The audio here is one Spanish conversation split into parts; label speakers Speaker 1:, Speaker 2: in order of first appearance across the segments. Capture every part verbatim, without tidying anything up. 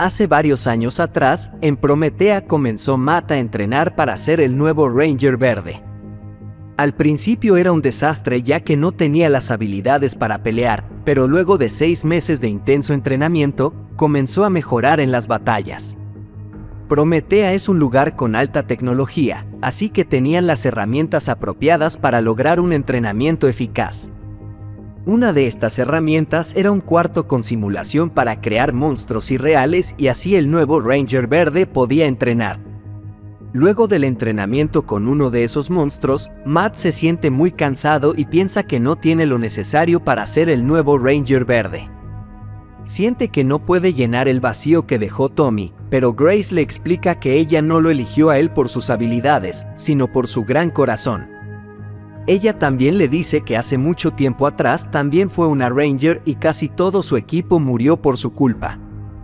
Speaker 1: Hace varios años atrás, en Prometea comenzó Matt a entrenar para ser el nuevo Ranger Verde. Al principio era un desastre ya que no tenía las habilidades para pelear, pero luego de seis meses de intenso entrenamiento, comenzó a mejorar en las batallas. Prometea es un lugar con alta tecnología, así que tenían las herramientas apropiadas para lograr un entrenamiento eficaz. Una de estas herramientas era un cuarto con simulación para crear monstruos irreales y así el nuevo Ranger Verde podía entrenar. Luego del entrenamiento con uno de esos monstruos, Matt se siente muy cansado y piensa que no tiene lo necesario para ser el nuevo Ranger Verde. Siente que no puede llenar el vacío que dejó Tommy, pero Grace le explica que ella no lo eligió a él por sus habilidades, sino por su gran corazón. Ella también le dice que hace mucho tiempo atrás también fue una Ranger y casi todo su equipo murió por su culpa.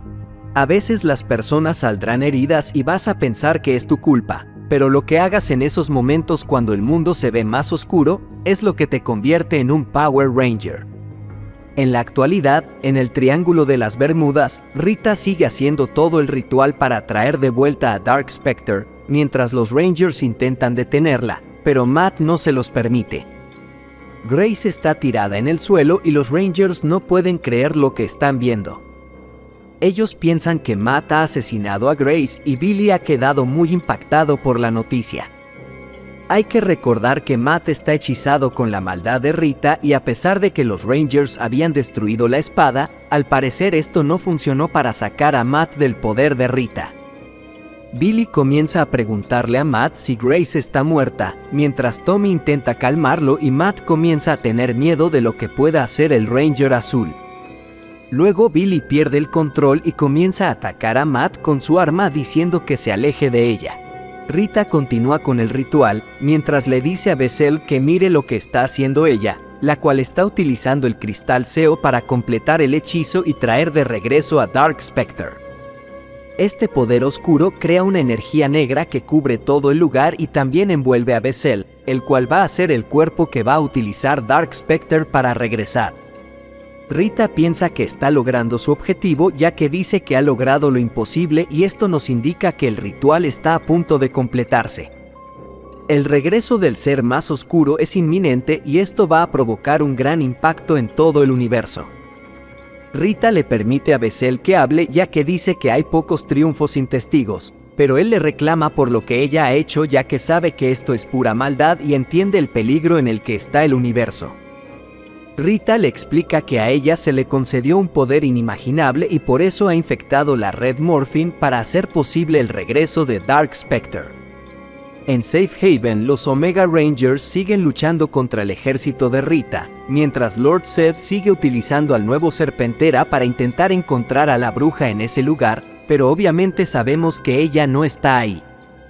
Speaker 1: A veces las personas saldrán heridas y vas a pensar que es tu culpa, pero lo que hagas en esos momentos cuando el mundo se ve más oscuro, es lo que te convierte en un Power Ranger. En la actualidad, en el Triángulo de las Bermudas, Rita sigue haciendo todo el ritual para traer de vuelta a Dark Spectre, mientras los Rangers intentan detenerla, pero Matt no se los permite. Grace está tirada en el suelo y los Rangers no pueden creer lo que están viendo. Ellos piensan que Matt ha asesinado a Grace y Billy ha quedado muy impactado por la noticia. Hay que recordar que Matt está hechizado con la maldad de Rita y a pesar de que los Rangers habían destruido la espada, al parecer esto no funcionó para sacar a Matt del poder de Rita. Billy comienza a preguntarle a Matt si Grace está muerta, mientras Tommy intenta calmarlo y Matt comienza a tener miedo de lo que pueda hacer el Ranger Azul. Luego Billy pierde el control y comienza a atacar a Matt con su arma diciendo que se aleje de ella. Rita continúa con el ritual, mientras le dice a Bessel que mire lo que está haciendo ella, la cual está utilizando el cristal Seo para completar el hechizo y traer de regreso a Dark Spectre. Este poder oscuro crea una energía negra que cubre todo el lugar y también envuelve a Bessel, el cual va a ser el cuerpo que va a utilizar Dark Spectre para regresar. Rita piensa que está logrando su objetivo ya que dice que ha logrado lo imposible y esto nos indica que el ritual está a punto de completarse. El regreso del ser más oscuro es inminente y esto va a provocar un gran impacto en todo el universo. Rita le permite a Bessel que hable ya que dice que hay pocos triunfos sin testigos, pero él le reclama por lo que ella ha hecho ya que sabe que esto es pura maldad y entiende el peligro en el que está el universo. Rita le explica que a ella se le concedió un poder inimaginable y por eso ha infectado la red Morphine para hacer posible el regreso de Dark Spectre. En Safe Haven, los Omega Rangers siguen luchando contra el ejército de Rita, mientras Lord Zed sigue utilizando al nuevo Serpentera para intentar encontrar a la bruja en ese lugar, pero obviamente sabemos que ella no está ahí.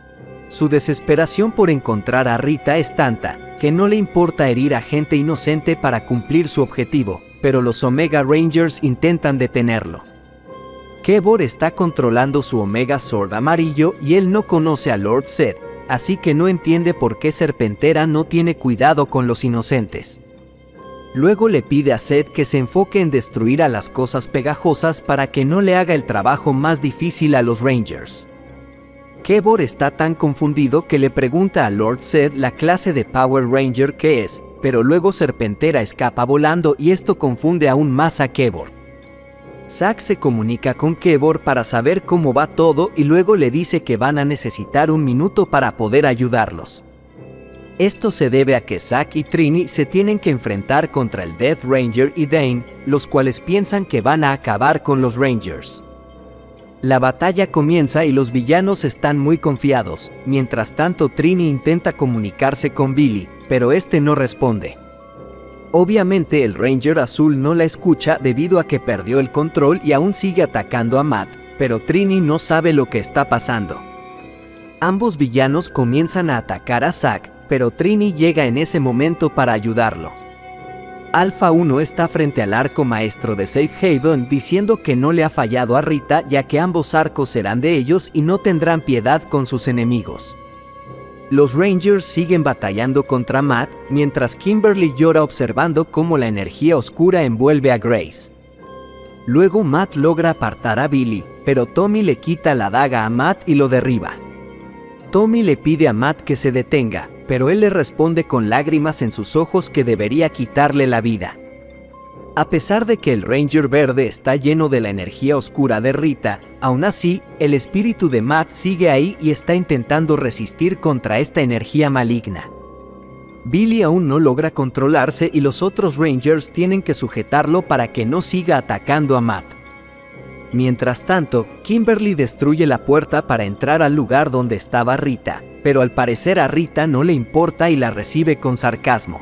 Speaker 1: Su desesperación por encontrar a Rita es tanta, que no le importa herir a gente inocente para cumplir su objetivo, pero los Omega Rangers intentan detenerlo. Kevor está controlando su Omega Sword amarillo y él no conoce a Lord Zed, así que no entiende por qué Serpentera no tiene cuidado con los inocentes. Luego le pide a Zed que se enfoque en destruir a las cosas pegajosas para que no le haga el trabajo más difícil a los Rangers. Kevor está tan confundido que le pregunta a Lord Zed la clase de Power Ranger que es, pero luego Serpentera escapa volando y esto confunde aún más a Kevor. Zack se comunica con Kevor para saber cómo va todo y luego le dice que van a necesitar un minuto para poder ayudarlos. Esto se debe a que Zack y Trini se tienen que enfrentar contra el Death Ranger y Dane, los cuales piensan que van a acabar con los Rangers. La batalla comienza y los villanos están muy confiados, mientras tanto Trini intenta comunicarse con Billy, pero este no responde. Obviamente el Ranger Azul no la escucha debido a que perdió el control y aún sigue atacando a Matt, pero Trini no sabe lo que está pasando. Ambos villanos comienzan a atacar a Zack, pero Trini llega en ese momento para ayudarlo. Alpha uno está frente al arco maestro de Safe Haven diciendo que no le ha fallado a Rita ya que ambos arcos serán de ellos y no tendrán piedad con sus enemigos. Los Rangers siguen batallando contra Matt, mientras Kimberly llora observando cómo la energía oscura envuelve a Grace. Luego Matt logra apartar a Billy, pero Tommy le quita la daga a Matt y lo derriba. Tommy le pide a Matt que se detenga, pero él le responde con lágrimas en sus ojos que debería quitarle la vida. A pesar de que el Ranger Verde está lleno de la energía oscura de Rita, aún así, el espíritu de Matt sigue ahí y está intentando resistir contra esta energía maligna. Billy aún no logra controlarse y los otros Rangers tienen que sujetarlo para que no siga atacando a Matt. Mientras tanto, Kimberly destruye la puerta para entrar al lugar donde estaba Rita, pero al parecer a Rita no le importa y la recibe con sarcasmo.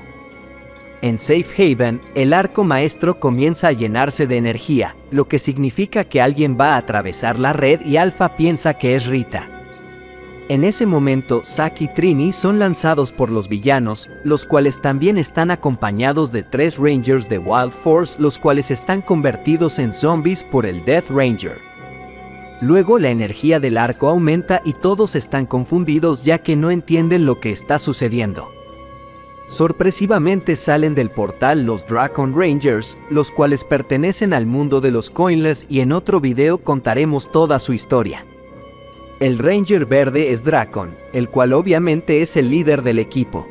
Speaker 1: En Safe Haven, el arco maestro comienza a llenarse de energía, lo que significa que alguien va a atravesar la red y Alpha piensa que es Rita. En ese momento, Zack y Trini son lanzados por los villanos, los cuales también están acompañados de tres Rangers de Wild Force, los cuales están convertidos en zombies por el Death Ranger. Luego la energía del arco aumenta y todos están confundidos ya que no entienden lo que está sucediendo. Sorpresivamente salen del portal los Dracon Rangers, los cuales pertenecen al mundo de los Coinless y en otro video contaremos toda su historia. El Ranger Verde es Dracon, el cual obviamente es el líder del equipo.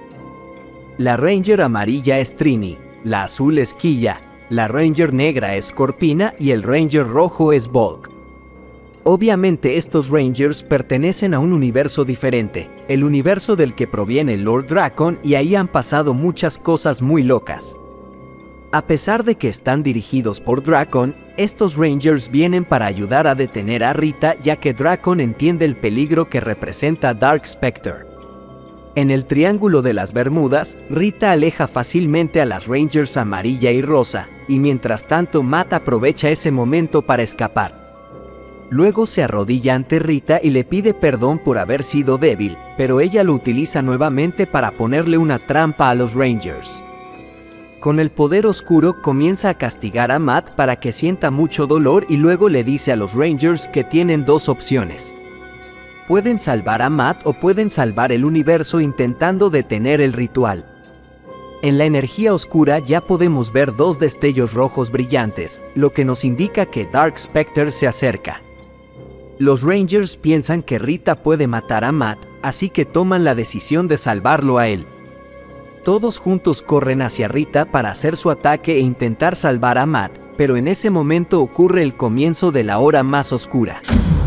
Speaker 1: La Ranger Amarilla es Trini, la Azul es Killa, la Ranger Negra es Corpina y el Ranger Rojo es Bulk. Obviamente estos Rangers pertenecen a un universo diferente, el universo del que proviene Lord Dracon, y ahí han pasado muchas cosas muy locas. A pesar de que están dirigidos por Dracon, estos Rangers vienen para ayudar a detener a Rita ya que Dracon entiende el peligro que representa Dark Spectre. En el Triángulo de las Bermudas, Rita aleja fácilmente a las Rangers Amarilla y Rosa, y mientras tanto Matt aprovecha ese momento para escapar. Luego se arrodilla ante Rita y le pide perdón por haber sido débil, pero ella lo utiliza nuevamente para ponerle una trampa a los Rangers. Con el poder oscuro comienza a castigar a Matt para que sienta mucho dolor y luego le dice a los Rangers que tienen dos opciones. Pueden salvar a Matt o pueden salvar el universo intentando detener el ritual. En la energía oscura ya podemos ver dos destellos rojos brillantes, lo que nos indica que Dark Spectre se acerca. Los Rangers piensan que Rita puede matar a Matt, así que toman la decisión de salvarlo a él. Todos juntos corren hacia Rita para hacer su ataque e intentar salvar a Matt, pero en ese momento ocurre el comienzo de la hora más oscura.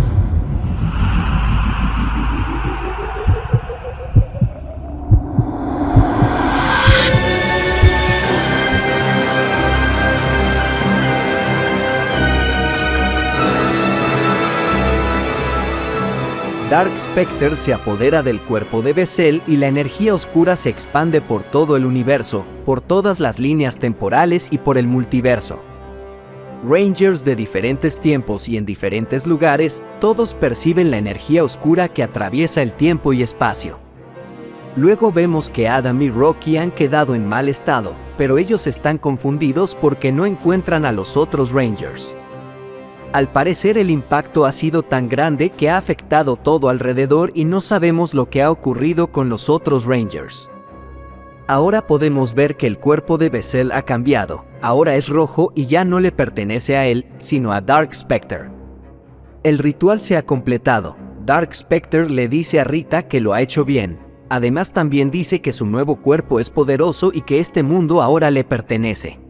Speaker 1: Dark Spectre se apodera del cuerpo de Bessel y la energía oscura se expande por todo el universo, por todas las líneas temporales y por el multiverso. Rangers de diferentes tiempos y en diferentes lugares, todos perciben la energía oscura que atraviesa el tiempo y espacio. Luego vemos que Adam y Rocky han quedado en mal estado, pero ellos están confundidos porque no encuentran a los otros Rangers. Al parecer el impacto ha sido tan grande que ha afectado todo alrededor y no sabemos lo que ha ocurrido con los otros Rangers. Ahora podemos ver que el cuerpo de Bessel ha cambiado, ahora es rojo y ya no le pertenece a él, sino a Dark Spectre. El ritual se ha completado, Dark Spectre le dice a Rita que lo ha hecho bien, además también dice que su nuevo cuerpo es poderoso y que este mundo ahora le pertenece.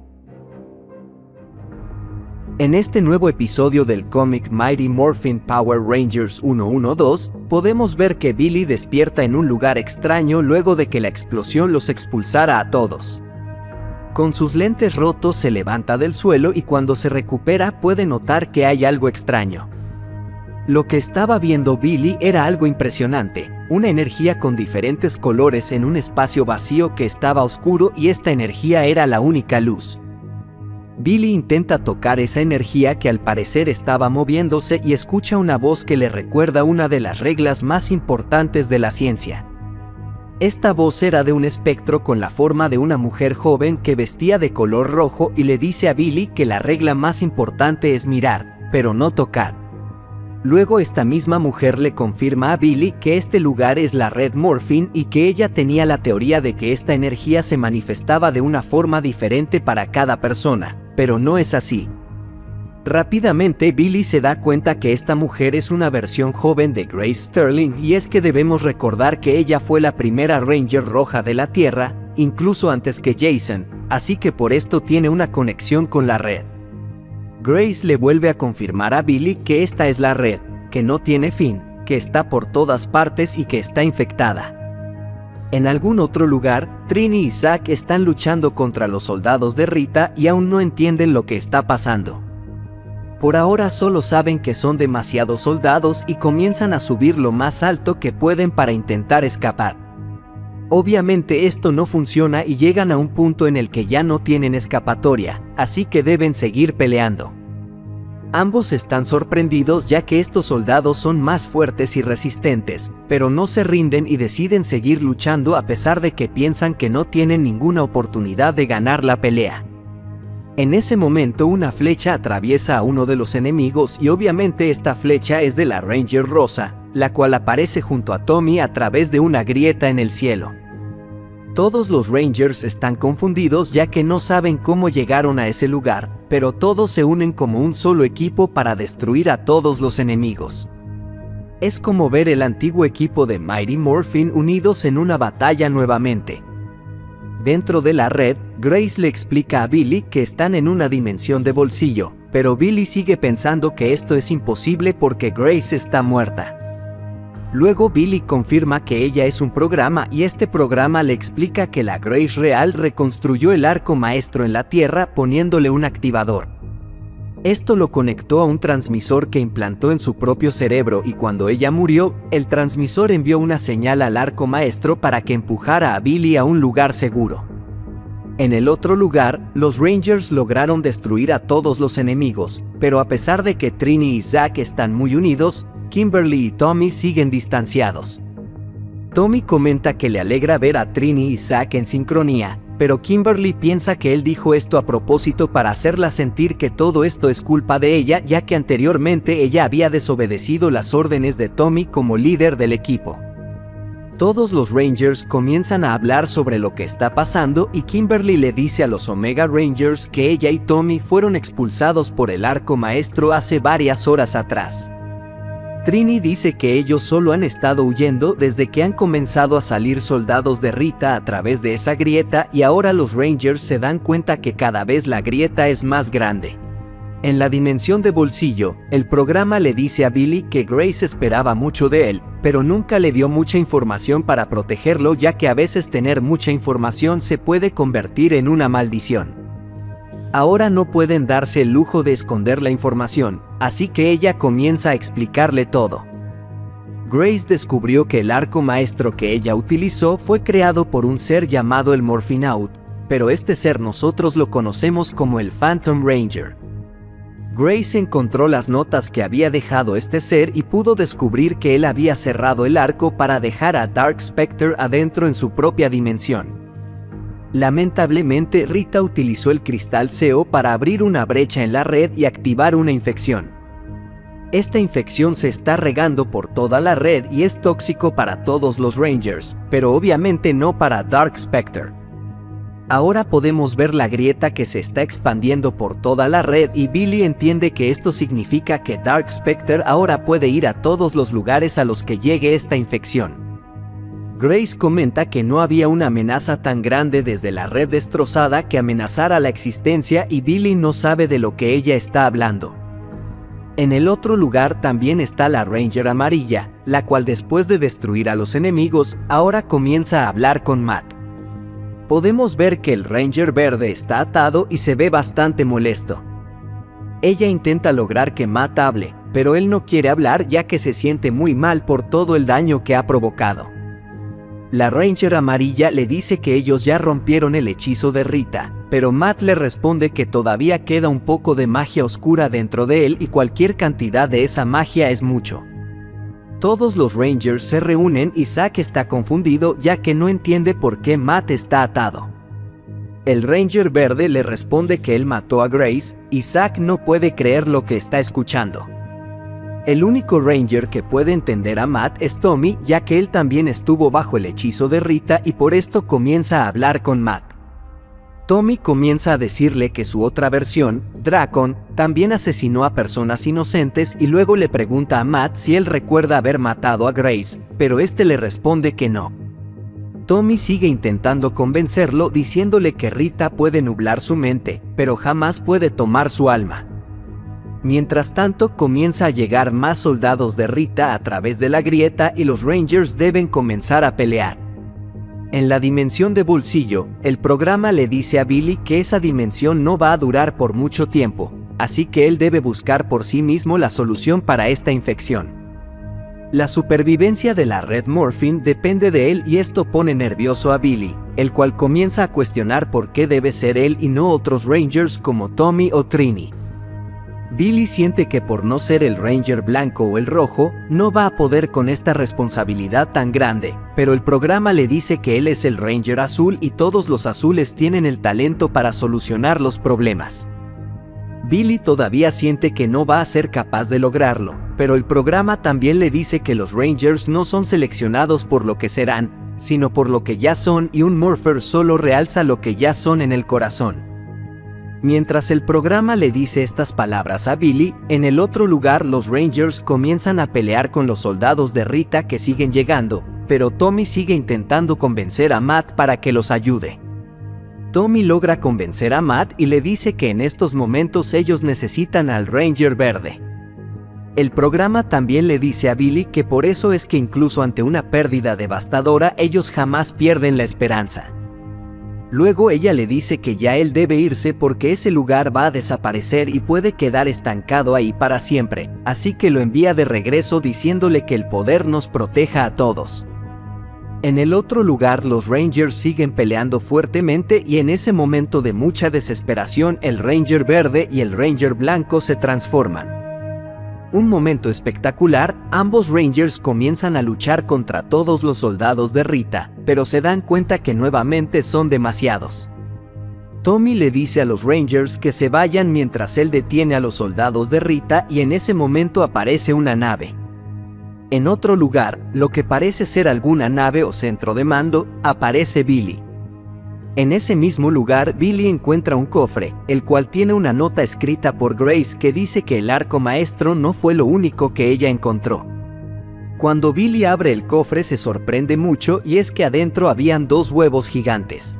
Speaker 1: En este nuevo episodio del cómic Mighty Morphin Power Rangers ciento doce, podemos ver que Billy despierta en un lugar extraño luego de que la explosión los expulsara a todos. Con sus lentes rotos se levanta del suelo y cuando se recupera puede notar que hay algo extraño. Lo que estaba viendo Billy era algo impresionante, una energía con diferentes colores en un espacio vacío que estaba oscuro y esta energía era la única luz. Billy intenta tocar esa energía que al parecer estaba moviéndose y escucha una voz que le recuerda una de las reglas más importantes de la ciencia. Esta voz era de un espectro con la forma de una mujer joven que vestía de color rojo y le dice a Billy que la regla más importante es mirar, pero no tocar. Luego esta misma mujer le confirma a Billy que este lugar es la Red Morphin y que ella tenía la teoría de que esta energía se manifestaba de una forma diferente para cada persona, pero no es así. Rápidamente Billy se da cuenta que esta mujer es una versión joven de Grace Sterling, y es que debemos recordar que ella fue la primera Ranger roja de la Tierra, incluso antes que Jason, así que por esto tiene una conexión con la red. Grace le vuelve a confirmar a Billy que esta es la red, que no tiene fin, que está por todas partes y que está infectada. En algún otro lugar, Trini y Zack están luchando contra los soldados de Rita y aún no entienden lo que está pasando. Por ahora solo saben que son demasiados soldados y comienzan a subir lo más alto que pueden para intentar escapar. Obviamente esto no funciona y llegan a un punto en el que ya no tienen escapatoria, así que deben seguir peleando. Ambos están sorprendidos ya que estos soldados son más fuertes y resistentes, pero no se rinden y deciden seguir luchando a pesar de que piensan que no tienen ninguna oportunidad de ganar la pelea. En ese momento una flecha atraviesa a uno de los enemigos y obviamente esta flecha es de la Ranger rosa, la cual aparece junto a Tommy a través de una grieta en el cielo. Todos los Rangers están confundidos ya que no saben cómo llegaron a ese lugar, pero todos se unen como un solo equipo para destruir a todos los enemigos. Es como ver el antiguo equipo de Mighty Morphin unidos en una batalla nuevamente. Dentro de la red, Grace le explica a Billy que están en una dimensión de bolsillo, pero Billy sigue pensando que esto es imposible porque Grace está muerta. Luego Billy confirma que ella es un programa y este programa le explica que la Grace real reconstruyó el arco maestro en la Tierra poniéndole un activador. Esto lo conectó a un transmisor que implantó en su propio cerebro y cuando ella murió, el transmisor envió una señal al arco maestro para que empujara a Billy a un lugar seguro. En el otro lugar, los Rangers lograron destruir a todos los enemigos, pero a pesar de que Trini y Zack están muy unidos, Kimberly y Tommy siguen distanciados. Tommy comenta que le alegra ver a Trini y Zack en sincronía, pero Kimberly piensa que él dijo esto a propósito para hacerla sentir que todo esto es culpa de ella, ya que anteriormente ella había desobedecido las órdenes de Tommy como líder del equipo. Todos los Rangers comienzan a hablar sobre lo que está pasando y Kimberly le dice a los Omega Rangers que ella y Tommy fueron expulsados por el arco maestro hace varias horas atrás. Trini dice que ellos solo han estado huyendo desde que han comenzado a salir soldados de Rita a través de esa grieta y ahora los Rangers se dan cuenta que cada vez la grieta es más grande. En la dimensión de bolsillo, el programa le dice a Billy que Grace esperaba mucho de él, pero nunca le dio mucha información para protegerlo ya que a veces tener mucha información se puede convertir en una maldición. Ahora no pueden darse el lujo de esconder la información, así que ella comienza a explicarle todo. Grace descubrió que el arco maestro que ella utilizó fue creado por un ser llamado el Morphinaut, pero este ser nosotros lo conocemos como el Phantom Ranger. Grace encontró las notas que había dejado este ser y pudo descubrir que él había cerrado el arco para dejar a Dark Spectre adentro en su propia dimensión. Lamentablemente, Rita utilizó el cristal C E O para abrir una brecha en la red y activar una infección. Esta infección se está regando por toda la red y es tóxico para todos los Rangers, pero obviamente no para Dark Spectre. Ahora podemos ver la grieta que se está expandiendo por toda la red y Billy entiende que esto significa que Dark Spectre ahora puede ir a todos los lugares a los que llegue esta infección. Grace comenta que no había una amenaza tan grande desde la red destrozada que amenazara la existencia y Billy no sabe de lo que ella está hablando. En el otro lugar también está la Ranger amarilla, la cual después de destruir a los enemigos, ahora comienza a hablar con Matt. Podemos ver que el Ranger verde está atado y se ve bastante molesto. Ella intenta lograr que Matt hable, pero él no quiere hablar ya que se siente muy mal por todo el daño que ha provocado. La Ranger amarilla le dice que ellos ya rompieron el hechizo de Rita, pero Matt le responde que todavía queda un poco de magia oscura dentro de él y cualquier cantidad de esa magia es mucho. Todos los Rangers se reúnen y Zack está confundido ya que no entiende por qué Matt está atado. El Ranger verde le responde que él mató a Grace y Zack no puede creer lo que está escuchando. El único Ranger que puede entender a Matt es Tommy, ya que él también estuvo bajo el hechizo de Rita y por esto comienza a hablar con Matt. Tommy comienza a decirle que su otra versión, Drakon, también asesinó a personas inocentes y luego le pregunta a Matt si él recuerda haber matado a Grace, pero este le responde que no. Tommy sigue intentando convencerlo diciéndole que Rita puede nublar su mente, pero jamás puede tomar su alma. Mientras tanto, comienza a llegar más soldados de Rita a través de la grieta y los Rangers deben comenzar a pelear. En la dimensión de bolsillo, el programa le dice a Billy que esa dimensión no va a durar por mucho tiempo, así que él debe buscar por sí mismo la solución para esta infección. La supervivencia de la red Morphine depende de él y esto pone nervioso a Billy, el cual comienza a cuestionar por qué debe ser él y no otros Rangers como Tommy o Trini. Billy siente que por no ser el Ranger blanco o el rojo, no va a poder con esta responsabilidad tan grande, pero el programa le dice que él es el Ranger azul y todos los azules tienen el talento para solucionar los problemas. Billy todavía siente que no va a ser capaz de lograrlo, pero el programa también le dice que los Rangers no son seleccionados por lo que serán, sino por lo que ya son y un Morpher solo realza lo que ya son en el corazón. Mientras el programa le dice estas palabras a Billy, en el otro lugar los Rangers comienzan a pelear con los soldados de Rita que siguen llegando, pero Tommy sigue intentando convencer a Matt para que los ayude. Tommy logra convencer a Matt y le dice que en estos momentos ellos necesitan al Ranger verde. El programa también le dice a Billy que por eso es que incluso ante una pérdida devastadora ellos jamás pierden la esperanza. Luego ella le dice que ya él debe irse porque ese lugar va a desaparecer y puede quedar estancado ahí para siempre, así que lo envía de regreso diciéndole que el poder nos proteja a todos. En el otro lugar los Rangers siguen peleando fuertemente y en ese momento de mucha desesperación el Ranger verde y el Ranger blanco se transforman. Un momento espectacular, ambos Rangers comienzan a luchar contra todos los soldados de Rita, pero se dan cuenta que nuevamente son demasiados. Tommy le dice a los Rangers que se vayan mientras él detiene a los soldados de Rita y en ese momento aparece una nave. En otro lugar, lo que parece ser alguna nave o centro de mando, aparece Billy. En ese mismo lugar, Billy encuentra un cofre, el cual tiene una nota escrita por Grace que dice que el arco maestro no fue lo único que ella encontró. Cuando Billy abre el cofre se sorprende mucho y es que adentro habían dos huevos gigantes.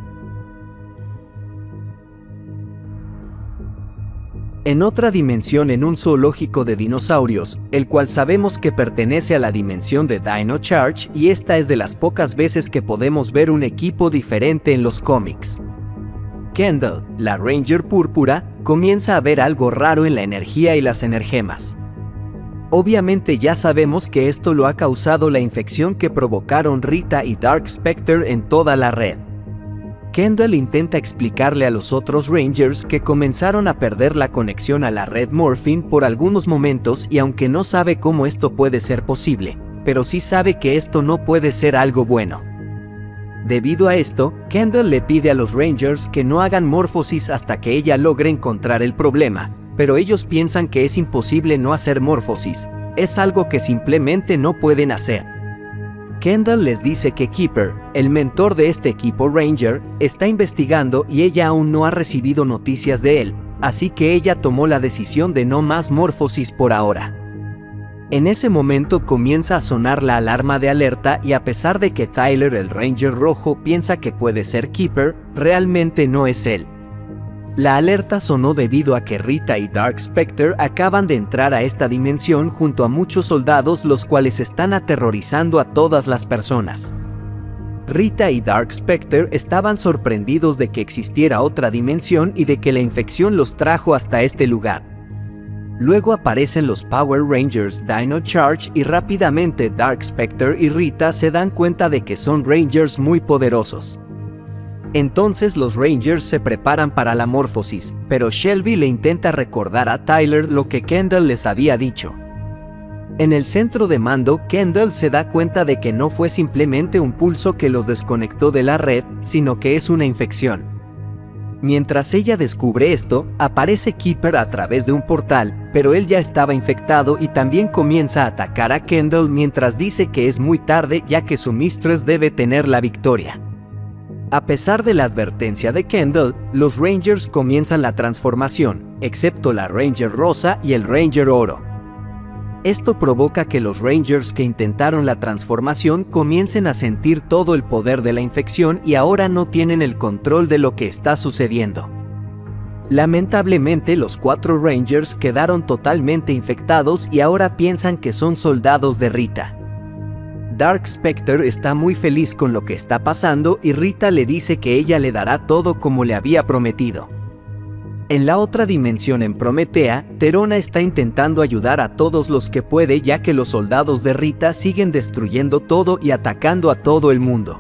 Speaker 1: En otra dimensión, en un zoológico de dinosaurios, el cual sabemos que pertenece a la dimensión de Dino Charge y esta es de las pocas veces que podemos ver un equipo diferente en los cómics. Kendall, la Ranger púrpura, comienza a ver algo raro en la energía y las energemas. Obviamente ya sabemos que esto lo ha causado la infección que provocaron Rita y Dark Spectre en toda la red. Kendall intenta explicarle a los otros Rangers que comenzaron a perder la conexión a la red Morphine por algunos momentos y aunque no sabe cómo esto puede ser posible, pero sí sabe que esto no puede ser algo bueno. Debido a esto, Kendall le pide a los Rangers que no hagan morfosis hasta que ella logre encontrar el problema, pero ellos piensan que es imposible no hacer morfosis, es algo que simplemente no pueden hacer. Kendall les dice que Keeper, el mentor de este equipo Ranger, está investigando y ella aún no ha recibido noticias de él, así que ella tomó la decisión de no más morfosis por ahora. En ese momento comienza a sonar la alarma de alerta y a pesar de que Tyler el Ranger rojo piensa que puede ser Keeper, realmente no es él. La alerta sonó debido a que Rita y Dark Spectre acaban de entrar a esta dimensión junto a muchos soldados los cuales están aterrorizando a todas las personas. Rita y Dark Spectre estaban sorprendidos de que existiera otra dimensión y de que la infección los trajo hasta este lugar. Luego aparecen los Power Rangers Dino Charge y rápidamente Dark Spectre y Rita se dan cuenta de que son Rangers muy poderosos. Entonces los Rangers se preparan para la morfosis, pero Shelby le intenta recordar a Tyler lo que Kendall les había dicho. En el centro de mando, Kendall se da cuenta de que no fue simplemente un pulso que los desconectó de la red, sino que es una infección. Mientras ella descubre esto, aparece Keeper a través de un portal, pero él ya estaba infectado y también comienza a atacar a Kendall mientras dice que es muy tarde ya que su Mistress debe tener la victoria. A pesar de la advertencia de Kendall, los Rangers comienzan la transformación, excepto la Ranger Rosa y el Ranger Oro. Esto provoca que los Rangers que intentaron la transformación comiencen a sentir todo el poder de la infección y ahora no tienen el control de lo que está sucediendo. Lamentablemente, los cuatro Rangers quedaron totalmente infectados y ahora piensan que son soldados de Rita. Dark Spectre está muy feliz con lo que está pasando y Rita le dice que ella le dará todo como le había prometido. En la otra dimensión en Prometea, Terona está intentando ayudar a todos los que puede ya que los soldados de Rita siguen destruyendo todo y atacando a todo el mundo.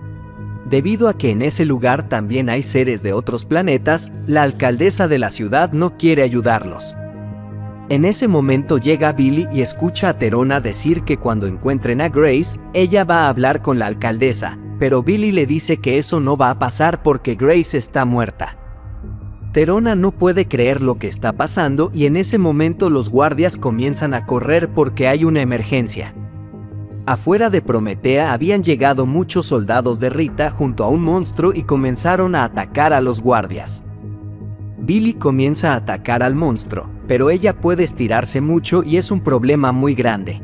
Speaker 1: Debido a que en ese lugar también hay seres de otros planetas, la alcaldesa de la ciudad no quiere ayudarlos. En ese momento llega Billy y escucha a Terona decir que cuando encuentren a Grace, ella va a hablar con la alcaldesa, pero Billy le dice que eso no va a pasar porque Grace está muerta. Terona no puede creer lo que está pasando y en ese momento los guardias comienzan a correr porque hay una emergencia. Afuera de Prometea habían llegado muchos soldados de Rita junto a un monstruo y comenzaron a atacar a los guardias. Billy comienza a atacar al monstruo, pero ella puede estirarse mucho y es un problema muy grande.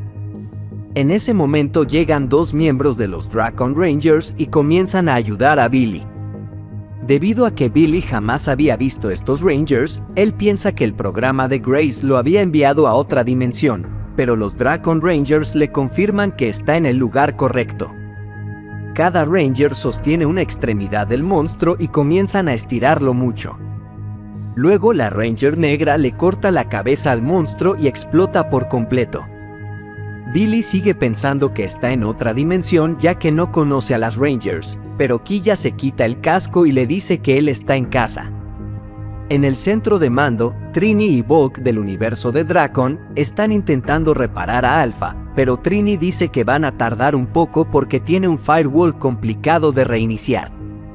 Speaker 1: En ese momento llegan dos miembros de los Dracon Rangers y comienzan a ayudar a Billy. Debido a que Billy jamás había visto estos Rangers, él piensa que el programa de Grace lo había enviado a otra dimensión, pero los Dracon Rangers le confirman que está en el lugar correcto. Cada Ranger sostiene una extremidad del monstruo y comienzan a estirarlo mucho. Luego la Ranger negra le corta la cabeza al monstruo y explota por completo. Billy sigue pensando que está en otra dimensión ya que no conoce a las Rangers, pero Quilla se quita el casco y le dice que él está en casa. En el centro de mando, Trini y Bulk del universo de Dracon están intentando reparar a Alpha, pero Trini dice que van a tardar un poco porque tiene un firewall complicado de reiniciar.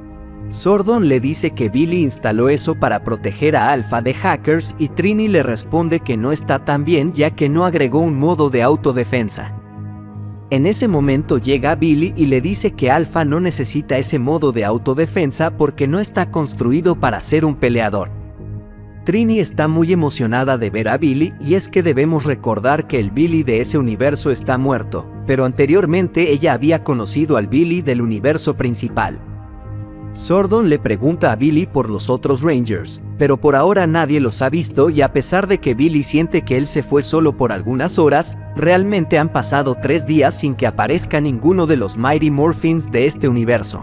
Speaker 1: Sordon le dice que Billy instaló eso para proteger a Alpha de hackers y Trini le responde que no está tan bien ya que no agregó un modo de autodefensa. En ese momento llega Billy y le dice que Alpha no necesita ese modo de autodefensa porque no está construido para ser un peleador. Trini está muy emocionada de ver a Billy y es que debemos recordar que el Billy de ese universo está muerto, pero anteriormente ella había conocido al Billy del universo principal. Sordon le pregunta a Billy por los otros Rangers, pero por ahora nadie los ha visto y a pesar de que Billy siente que él se fue solo por algunas horas, realmente han pasado tres días sin que aparezca ninguno de los Mighty Morphins de este universo.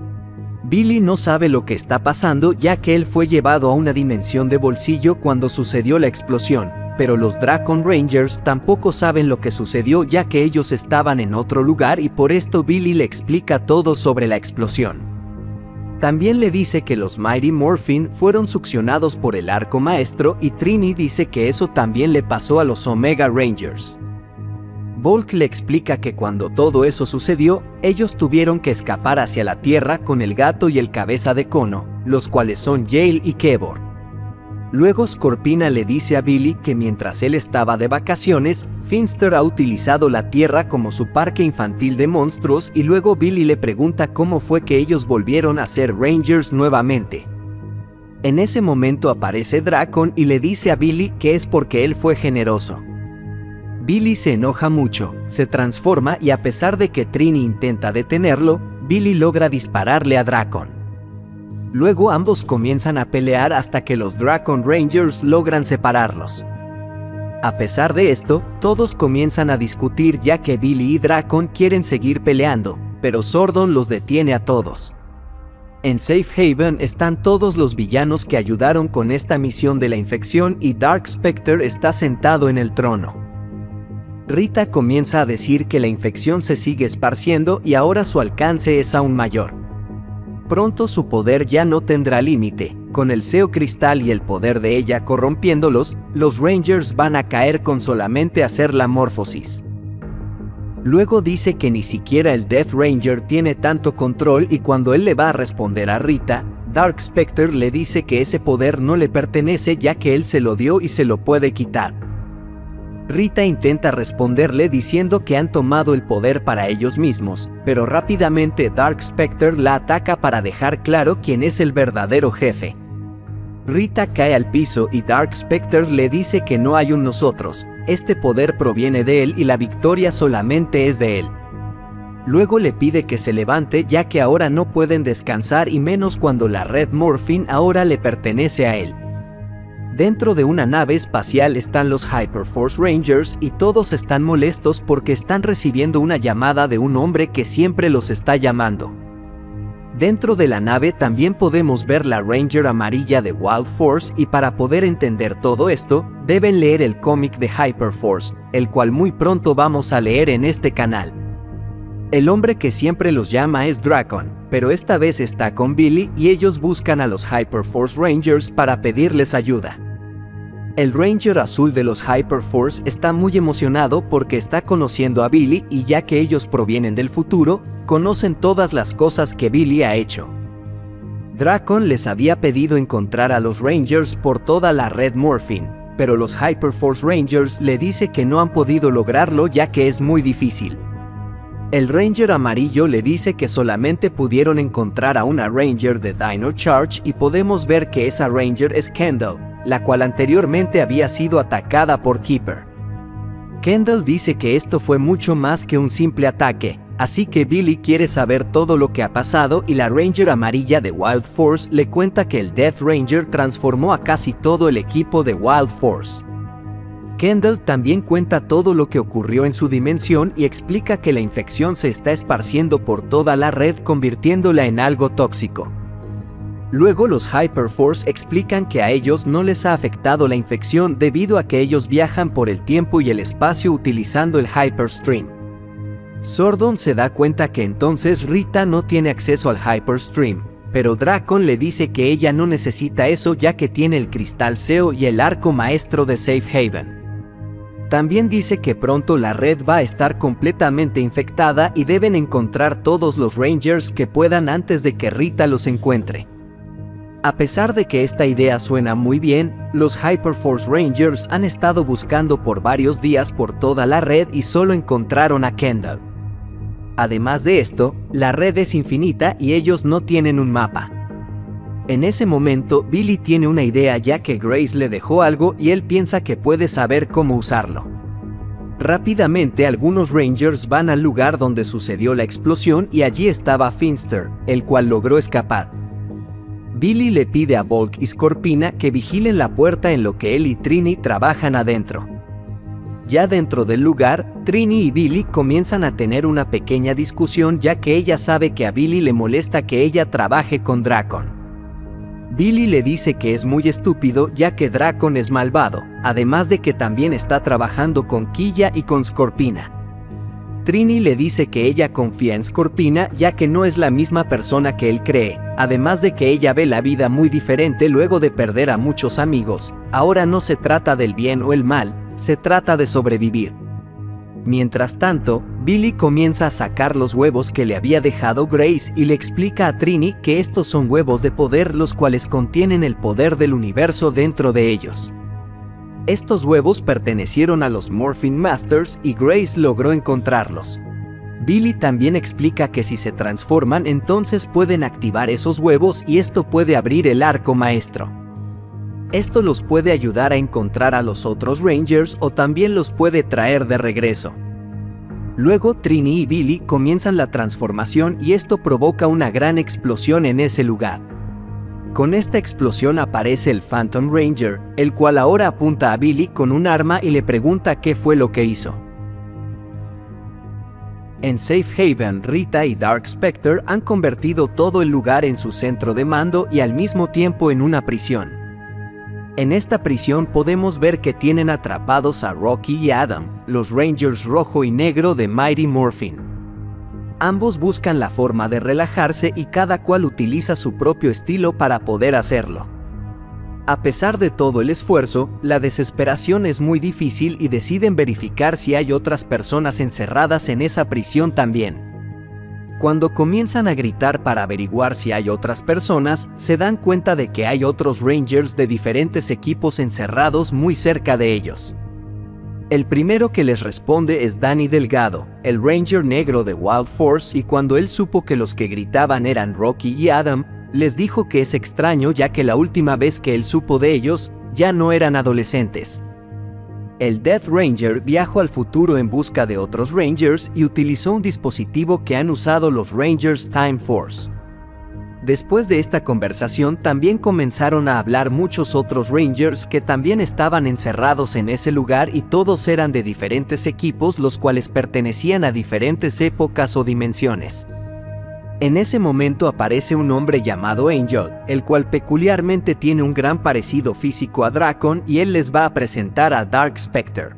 Speaker 1: Billy no sabe lo que está pasando ya que él fue llevado a una dimensión de bolsillo cuando sucedió la explosión, pero los Dracon Rangers tampoco saben lo que sucedió ya que ellos estaban en otro lugar y por esto Billy le explica todo sobre la explosión. También le dice que los Mighty Morphin fueron succionados por el arco maestro y Trini dice que eso también le pasó a los Omega Rangers. Bulk le explica que cuando todo eso sucedió, ellos tuvieron que escapar hacia la Tierra con el gato y el cabeza de cono, los cuales son Yale y Kevor. Luego Scorpina le dice a Billy que mientras él estaba de vacaciones, Finster ha utilizado la Tierra como su parque infantil de monstruos y luego Billy le pregunta cómo fue que ellos volvieron a ser Rangers nuevamente. En ese momento aparece Dracon y le dice a Billy que es porque él fue generoso. Billy se enoja mucho, se transforma y a pesar de que Trini intenta detenerlo, Billy logra dispararle a Dracon. Luego ambos comienzan a pelear hasta que los Dracon Rangers logran separarlos. A pesar de esto, todos comienzan a discutir ya que Billy y Dracon quieren seguir peleando, pero Sordon los detiene a todos. En Safe Haven están todos los villanos que ayudaron con esta misión de la infección y Dark Spectre está sentado en el trono. Rita comienza a decir que la infección se sigue esparciendo y ahora su alcance es aún mayor. Pronto su poder ya no tendrá límite, con el Seo Cristal y el poder de ella corrompiéndolos, los Rangers van a caer con solamente hacer la morfosis. Luego dice que ni siquiera el Death Ranger tiene tanto control y cuando él le va a responder a Rita, Dark Spectre le dice que ese poder no le pertenece ya que él se lo dio y se lo puede quitar. Rita intenta responderle diciendo que han tomado el poder para ellos mismos, pero rápidamente Dark Spectre la ataca para dejar claro quién es el verdadero jefe. Rita cae al piso y Dark Spectre le dice que no hay un nosotros, este poder proviene de él y la victoria solamente es de él. Luego le pide que se levante ya que ahora no pueden descansar y menos cuando la Red Morphine ahora le pertenece a él. Dentro de una nave espacial están los Hyperforce Rangers y todos están molestos porque están recibiendo una llamada de un hombre que siempre los está llamando. Dentro de la nave también podemos ver la Ranger amarilla de Wild Force y para poder entender todo esto, deben leer el cómic de Hyperforce, el cual muy pronto vamos a leer en este canal. El hombre que siempre los llama es Dracon, pero esta vez está con Billy y ellos buscan a los Hyperforce Rangers para pedirles ayuda. El Ranger azul de los Hyperforce está muy emocionado porque está conociendo a Billy y ya que ellos provienen del futuro, conocen todas las cosas que Billy ha hecho. Dracon les había pedido encontrar a los Rangers por toda la Red Morphine, pero los Hyperforce Rangers le dice que no han podido lograrlo ya que es muy difícil. El Ranger amarillo le dice que solamente pudieron encontrar a una Ranger de Dino Charge y podemos ver que esa Ranger es Kendall, la cual anteriormente había sido atacada por Keeper. Kendall dice que esto fue mucho más que un simple ataque, así que Billy quiere saber todo lo que ha pasado y la Ranger amarilla de Wild Force le cuenta que el Death Ranger transformó a casi todo el equipo de Wild Force. Kendall también cuenta todo lo que ocurrió en su dimensión y explica que la infección se está esparciendo por toda la red convirtiéndola en algo tóxico. Luego los Hyperforce explican que a ellos no les ha afectado la infección debido a que ellos viajan por el tiempo y el espacio utilizando el Hyperstream. Zordon se da cuenta que entonces Rita no tiene acceso al Hyperstream, pero Dracon le dice que ella no necesita eso ya que tiene el Cristal Seo y el arco maestro de Safe Haven. También dice que pronto la red va a estar completamente infectada y deben encontrar todos los Rangers que puedan antes de que Rita los encuentre. A pesar de que esta idea suena muy bien, los Hyperforce Rangers han estado buscando por varios días por toda la red y solo encontraron a Kendall. Además de esto, la red es infinita y ellos no tienen un mapa. En ese momento, Billy tiene una idea ya que Grace le dejó algo y él piensa que puede saber cómo usarlo. Rápidamente algunos Rangers van al lugar donde sucedió la explosión y allí estaba Finster, el cual logró escapar. Billy le pide a Bulk y Scorpina que vigilen la puerta en lo que él y Trini trabajan adentro. Ya dentro del lugar, Trini y Billy comienzan a tener una pequeña discusión ya que ella sabe que a Billy le molesta que ella trabaje con Dracon. Billy le dice que es muy estúpido ya que Dracon es malvado, además de que también está trabajando con Quilla y con Scorpina. Trini le dice que ella confía en Scorpina ya que no es la misma persona que él cree, además de que ella ve la vida muy diferente luego de perder a muchos amigos. Ahora no se trata del bien o el mal, se trata de sobrevivir. Mientras tanto, Billy comienza a sacar los huevos que le había dejado Grace y le explica a Trini que estos son huevos de poder los cuales contienen el poder del universo dentro de ellos. Estos huevos pertenecieron a los Morphine Masters y Grace logró encontrarlos. Billy también explica que si se transforman entonces pueden activar esos huevos y esto puede abrir el arco maestro. Esto los puede ayudar a encontrar a los otros Rangers o también los puede traer de regreso. Luego Trini y Billy comienzan la transformación y esto provoca una gran explosión en ese lugar. Con esta explosión aparece el Phantom Ranger, el cual ahora apunta a Billy con un arma y le pregunta qué fue lo que hizo. En Safe Haven, Rita y Dark Spectre han convertido todo el lugar en su centro de mando y al mismo tiempo en una prisión. En esta prisión podemos ver que tienen atrapados a Rocky y Adam, los Rangers rojo y negro de Mighty Morphine. Ambos buscan la forma de relajarse y cada cual utiliza su propio estilo para poder hacerlo. A pesar de todo el esfuerzo, la desesperación es muy difícil y deciden verificar si hay otras personas encerradas en esa prisión también. Cuando comienzan a gritar para averiguar si hay otras personas, se dan cuenta de que hay otros Rangers de diferentes equipos encerrados muy cerca de ellos. El primero que les responde es Danny Delgado, el Ranger negro de Wild Force, y cuando él supo que los que gritaban eran Rocky y Adam, les dijo que es extraño ya que la última vez que él supo de ellos, ya no eran adolescentes. El Death Ranger viajó al futuro en busca de otros Rangers y utilizó un dispositivo que han usado los Rangers Time Force. Después de esta conversación también comenzaron a hablar muchos otros Rangers que también estaban encerrados en ese lugar y todos eran de diferentes equipos los cuales pertenecían a diferentes épocas o dimensiones. En ese momento aparece un hombre llamado Angel, el cual peculiarmente tiene un gran parecido físico a Drakon y él les va a presentar a Dark Spectre.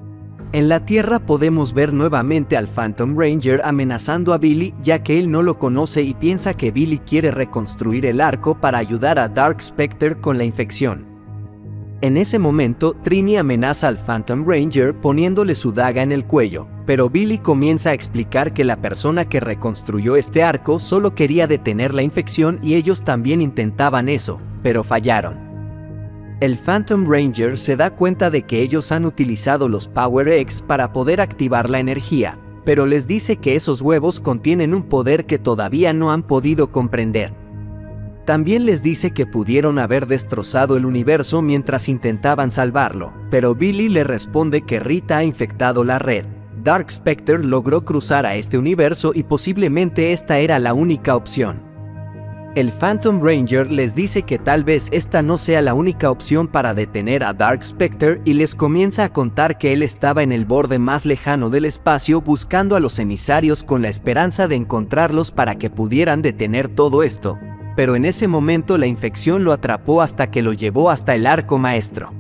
Speaker 1: En la Tierra podemos ver nuevamente al Phantom Ranger amenazando a Billy ya que él no lo conoce y piensa que Billy quiere reconstruir el arco para ayudar a Dark Spectre con la infección. En ese momento, Trini amenaza al Phantom Ranger poniéndole su daga en el cuello, pero Billy comienza a explicar que la persona que reconstruyó este arco solo quería detener la infección y ellos también intentaban eso, pero fallaron. El Phantom Ranger se da cuenta de que ellos han utilizado los Power Eggs para poder activar la energía, pero les dice que esos huevos contienen un poder que todavía no han podido comprender. También les dice que pudieron haber destrozado el universo mientras intentaban salvarlo, pero Billy le responde que Rita ha infectado la red. Dark Spectre logró cruzar a este universo y posiblemente esta era la única opción. El Phantom Ranger les dice que tal vez esta no sea la única opción para detener a Dark Spectre y les comienza a contar que él estaba en el borde más lejano del espacio buscando a los emisarios con la esperanza de encontrarlos para que pudieran detener todo esto. Pero en ese momento la infección lo atrapó hasta que lo llevó hasta el arco maestro.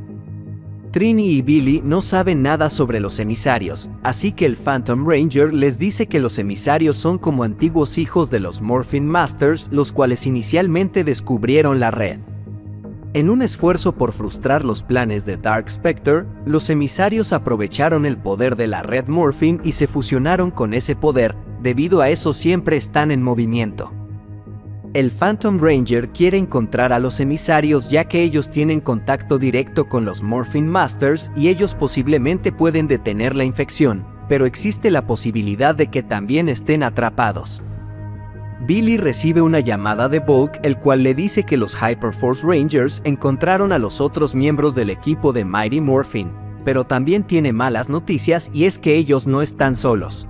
Speaker 1: Trini y Billy no saben nada sobre los emisarios, así que el Phantom Ranger les dice que los emisarios son como antiguos hijos de los Morphin Masters, los cuales inicialmente descubrieron la red. En un esfuerzo por frustrar los planes de Dark Spectre, los emisarios aprovecharon el poder de la red Morphin y se fusionaron con ese poder, debido a eso siempre están en movimiento. El Phantom Ranger quiere encontrar a los emisarios ya que ellos tienen contacto directo con los Morphin Masters y ellos posiblemente pueden detener la infección, pero existe la posibilidad de que también estén atrapados. Billy recibe una llamada de Bulk, el cual le dice que los Hyperforce Rangers encontraron a los otros miembros del equipo de Mighty Morphin, pero también tiene malas noticias y es que ellos no están solos.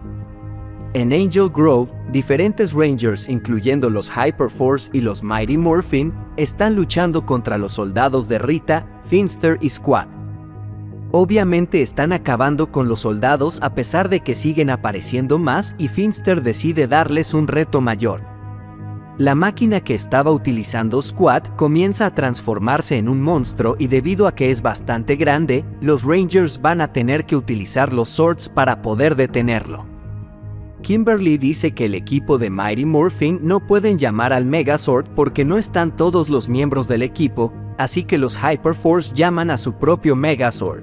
Speaker 1: En Angel Grove, diferentes Rangers, incluyendo los Hyperforce y los Mighty Morphin, están luchando contra los soldados de Rita, Finster y Squad. Obviamente están acabando con los soldados a pesar de que siguen apareciendo más y Finster decide darles un reto mayor. La máquina que estaba utilizando Squad comienza a transformarse en un monstruo y debido a que es bastante grande, los Rangers van a tener que utilizar los Swords para poder detenerlo. Kimberly dice que el equipo de Mighty Morphin no pueden llamar al Megazord porque no están todos los miembros del equipo, así que los Hyperforce llaman a su propio Megazord.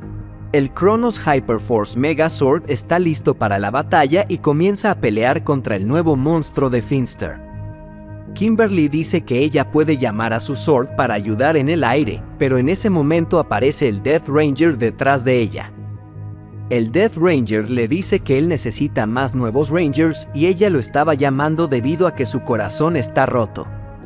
Speaker 1: El Kronos Hyperforce Megazord está listo para la batalla y comienza a pelear contra el nuevo monstruo de Finster. Kimberly dice que ella puede llamar a su Sword para ayudar en el aire, pero en ese momento aparece el Death Ranger detrás de ella. El Death Ranger le dice que él necesita más nuevos Rangers y ella lo estaba llamando debido a que su corazón está roto.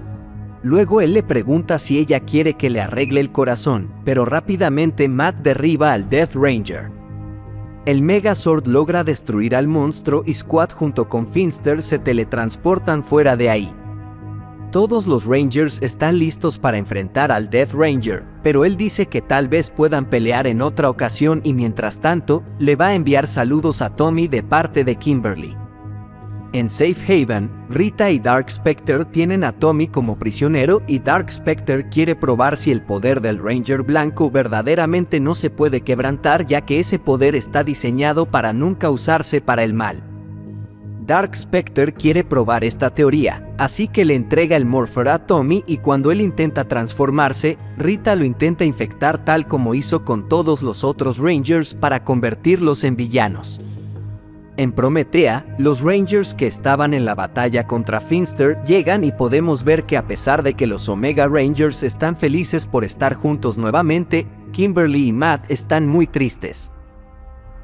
Speaker 1: Luego él le pregunta si ella quiere que le arregle el corazón, pero rápidamente Matt derriba al Death Ranger. El Megazord logra destruir al monstruo y Squad junto con Finster se teletransportan fuera de ahí. Todos los Rangers están listos para enfrentar al Death Ranger, pero él dice que tal vez puedan pelear en otra ocasión y mientras tanto, le va a enviar saludos a Tommy de parte de Kimberly. En Safe Haven, Rita y Dark Spectre tienen a Tommy como prisionero y Dark Spectre quiere probar si el poder del Ranger blanco verdaderamente no se puede quebrantar ya que ese poder está diseñado para nunca usarse para el mal. Dark Spectre quiere probar esta teoría, así que le entrega el Morpher a Tommy y cuando él intenta transformarse, Rita lo intenta infectar tal como hizo con todos los otros Rangers para convertirlos en villanos. En Prometea, los Rangers que estaban en la batalla contra Finster llegan y podemos ver que a pesar de que los Omega Rangers están felices por estar juntos nuevamente, Kimberly y Matt están muy tristes.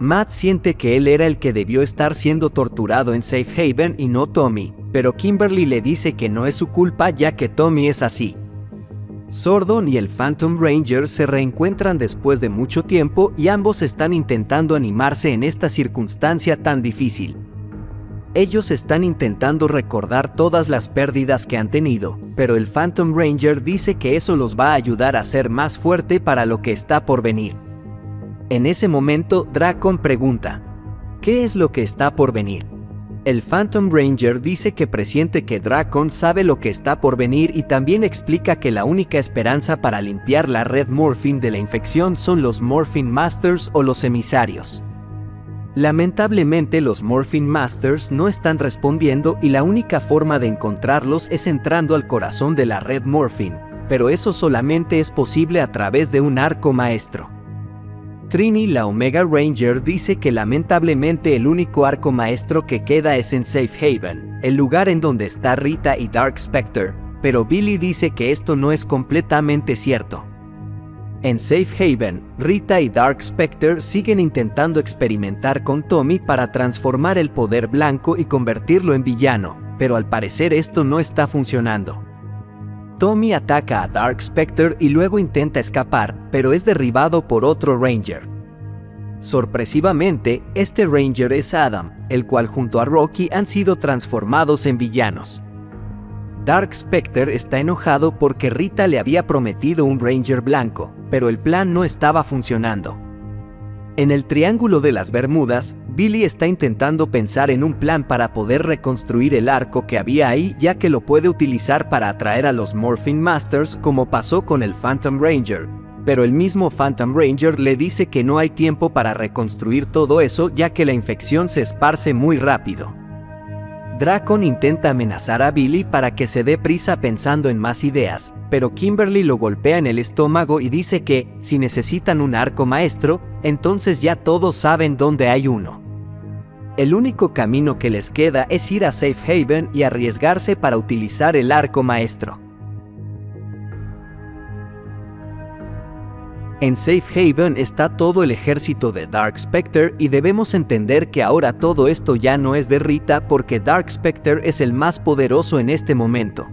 Speaker 1: Matt siente que él era el que debió estar siendo torturado en Safe Haven y no Tommy, pero Kimberly le dice que no es su culpa ya que Tommy es así. Zordon y el Phantom Ranger se reencuentran después de mucho tiempo y ambos están intentando animarse en esta circunstancia tan difícil. Ellos están intentando recordar todas las pérdidas que han tenido, pero el Phantom Ranger dice que eso los va a ayudar a ser más fuerte para lo que está por venir. En ese momento, Dracon pregunta, ¿qué es lo que está por venir? El Phantom Ranger dice que presiente que Dracon sabe lo que está por venir y también explica que la única esperanza para limpiar la red Morphine de la infección son los Morphine Masters o los emisarios. Lamentablemente los Morphine Masters no están respondiendo y la única forma de encontrarlos es entrando al corazón de la red Morphine, pero eso solamente es posible a través de un arco maestro. Trini, la Omega Ranger, dice que lamentablemente el único arco maestro que queda es en Safe Haven, el lugar en donde está Rita y Dark Spectre, pero Billy dice que esto no es completamente cierto. En Safe Haven, Rita y Dark Spectre siguen intentando experimentar con Tommy para transformar el poder blanco y convertirlo en villano, pero al parecer esto no está funcionando. Tommy ataca a Dark Spectre y luego intenta escapar, pero es derribado por otro Ranger. Sorpresivamente, este Ranger es Adam, el cual junto a Rocky han sido transformados en villanos. Dark Spectre está enojado porque Rita le había prometido un Ranger blanco, pero el plan no estaba funcionando. En el Triángulo de las Bermudas, Billy está intentando pensar en un plan para poder reconstruir el arco que había ahí, ya que lo puede utilizar para atraer a los Morphine Masters como pasó con el Phantom Ranger, pero el mismo Phantom Ranger le dice que no hay tiempo para reconstruir todo eso ya que la infección se esparce muy rápido. Dracon intenta amenazar a Billy para que se dé prisa pensando en más ideas, pero Kimberly lo golpea en el estómago y dice que, si necesitan un arco maestro, entonces ya todos saben dónde hay uno. El único camino que les queda es ir a Safe Haven y arriesgarse para utilizar el arco maestro. En Safe Haven está todo el ejército de Dark Spectre y debemos entender que ahora todo esto ya no es de Rita porque Dark Spectre es el más poderoso en este momento.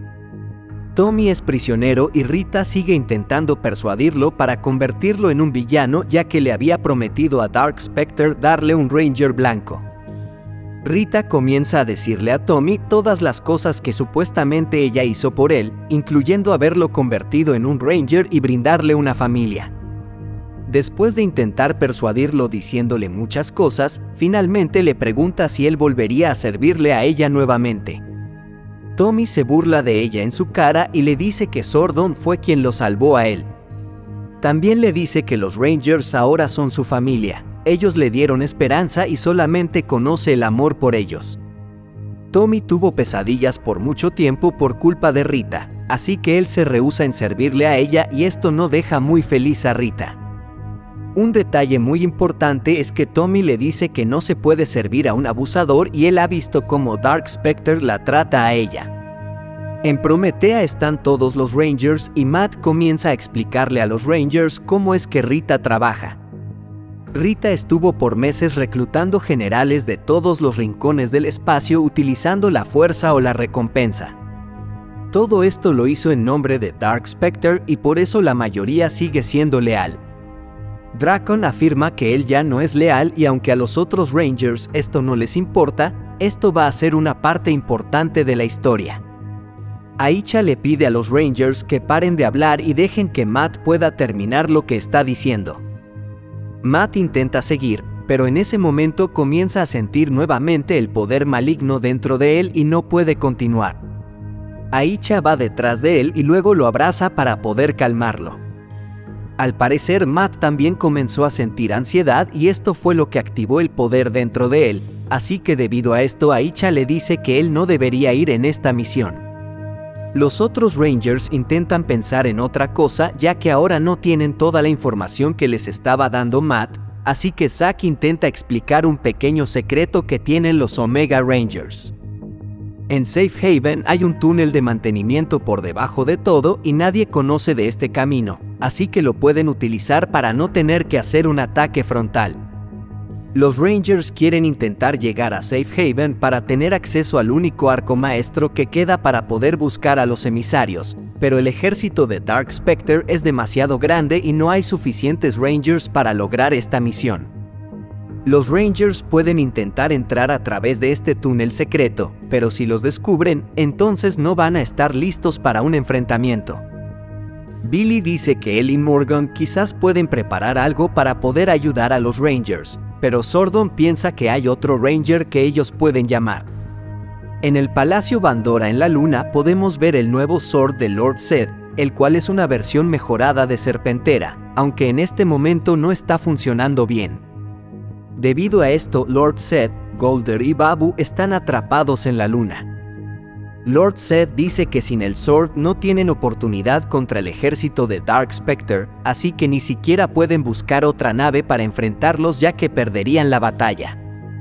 Speaker 1: Tommy es prisionero y Rita sigue intentando persuadirlo para convertirlo en un villano ya que le había prometido a Dark Spectre darle un Ranger blanco. Rita comienza a decirle a Tommy todas las cosas que supuestamente ella hizo por él, incluyendo haberlo convertido en un Ranger y brindarle una familia. Después de intentar persuadirlo diciéndole muchas cosas, finalmente le pregunta si él volvería a servirle a ella nuevamente. Tommy se burla de ella en su cara y le dice que Zordon fue quien lo salvó a él. También le dice que los Rangers ahora son su familia, ellos le dieron esperanza y solamente conoce el amor por ellos. Tommy tuvo pesadillas por mucho tiempo por culpa de Rita, así que él se rehúsa en servirle a ella y esto no deja muy feliz a Rita. Un detalle muy importante es que Tommy le dice que no se puede servir a un abusador y él ha visto cómo Dark Spectre la trata a ella. En Prometea están todos los Rangers y Matt comienza a explicarle a los Rangers cómo es que Rita trabaja. Rita estuvo por meses reclutando generales de todos los rincones del espacio utilizando la fuerza o la recompensa. Todo esto lo hizo en nombre de Dark Spectre y por eso la mayoría sigue siendo leal. Dracon afirma que él ya no es leal y aunque a los otros Rangers esto no les importa, esto va a ser una parte importante de la historia. Aicha le pide a los Rangers que paren de hablar y dejen que Matt pueda terminar lo que está diciendo. Matt intenta seguir, pero en ese momento comienza a sentir nuevamente el poder maligno dentro de él y no puede continuar. Aicha va detrás de él y luego lo abraza para poder calmarlo. Al parecer, Matt también comenzó a sentir ansiedad y esto fue lo que activó el poder dentro de él, así que debido a esto Aicha le dice que él no debería ir en esta misión. Los otros Rangers intentan pensar en otra cosa ya que ahora no tienen toda la información que les estaba dando Matt, así que Zack intenta explicar un pequeño secreto que tienen los Omega Rangers. En Safe Haven hay un túnel de mantenimiento por debajo de todo y nadie conoce de este camino, así que lo pueden utilizar para no tener que hacer un ataque frontal. Los Rangers quieren intentar llegar a Safe Haven para tener acceso al único arco maestro que queda para poder buscar a los emisarios, pero el ejército de Dark Spectre es demasiado grande y no hay suficientes Rangers para lograr esta misión. Los Rangers pueden intentar entrar a través de este túnel secreto, pero si los descubren, entonces no van a estar listos para un enfrentamiento. Billy dice que él y Morgan quizás pueden preparar algo para poder ayudar a los Rangers, pero Zordon piensa que hay otro Ranger que ellos pueden llamar. En el Palacio Bandora en la Luna podemos ver el nuevo Sword de Lord Zed, el cual es una versión mejorada de Serpentera, aunque en este momento no está funcionando bien. Debido a esto, Lord Zed, Golder y Babu están atrapados en la Luna. Lord Zed dice que sin el Sword no tienen oportunidad contra el ejército de Dark Spectre, así que ni siquiera pueden buscar otra nave para enfrentarlos ya que perderían la batalla.